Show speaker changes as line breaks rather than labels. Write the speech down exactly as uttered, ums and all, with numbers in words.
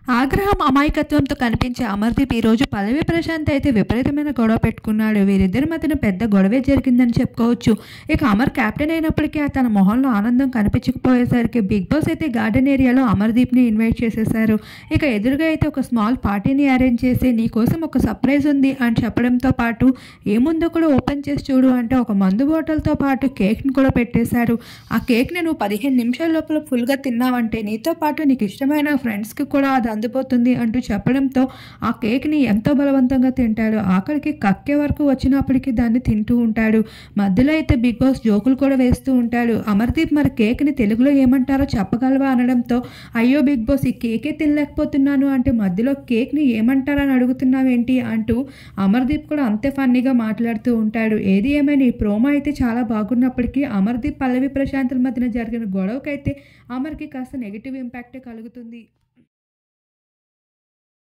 ఆగ్రహం, అమాయకత్వంతో కనిపించే అమర్దీప్ ఈరోజు పల్లవి ప్రశాంత్ అయితే విపరీతమైన గొడవ పెట్టుకున్నాడు. వీరిద్దరి మధ్యన పెద్ద గొడవే జరిగిందని చెప్పుకోవచ్చు. ఇక అమర్ కెప్టెన్ అయినప్పటికీ తన మొహంలో ఆనందం కనిపించకపోయేసరికి బిగ్ బాస్ అయితే గార్డెన్ ఏరియాలో అమర్దీప్ని ఇన్వైట్ చేసేశారు. ఇక ఎదురుగా అయితే ఒక స్మాల్ పార్టీని అరేంజ్ చేసి నీ కోసం ఒక సర్ప్రైజ్ ఉంది అని చెప్పడంతో పాటు ఏముందో కూడా ఓపెన్ చేసి చూడు అంటే ఒక మందు బాటిల్తో పాటు కేక్ని కూడా పెట్టేశారు. ఆ కేక్ని నువ్వు పదిహేను నిమిషాల లోపల ఫుల్గా తిన్నావంటే నీతో పాటు నీకు ఇష్టమైన ఫ్రెండ్స్కి కూడా అది అందిపోతుంది అంటూ చెప్పడంతో ఆ కేక్ని ఎంతో బలవంతంగా తింటాడు. ఆఖరికి కక్కే వరకు వచ్చినప్పటికీ దాన్ని తింటూ ఉంటాడు. మధ్యలో అయితే బిగ్ బాస్ జోకులు కూడా వేస్తూ ఉంటాడు. అమర్దీప్ మరి కేక్ని తెలుగులో ఏమంటారో చెప్పగలవా అనడంతో అయ్యో బిగ్ బాస్ ఈ కేకే తినలేకపోతున్నాను అంటే మధ్యలో కేక్ని ఏమంటారని అడుగుతున్నావేంటి అంటూ అమర్దీప్ కూడా అంతే ఫన్నీగా మాట్లాడుతూ ఉంటాడు. ఏది ఏమైనా ఈ ప్రోమో అయితే చాలా బాగున్నప్పటికీ అమర్దీప్ పల్లవి ప్రశాంతుల మధ్యన జరిగిన గొడవకైతే అమర్కి కాస్త నెగిటివ్ ఇంపాక్టే కలుగుతుంది.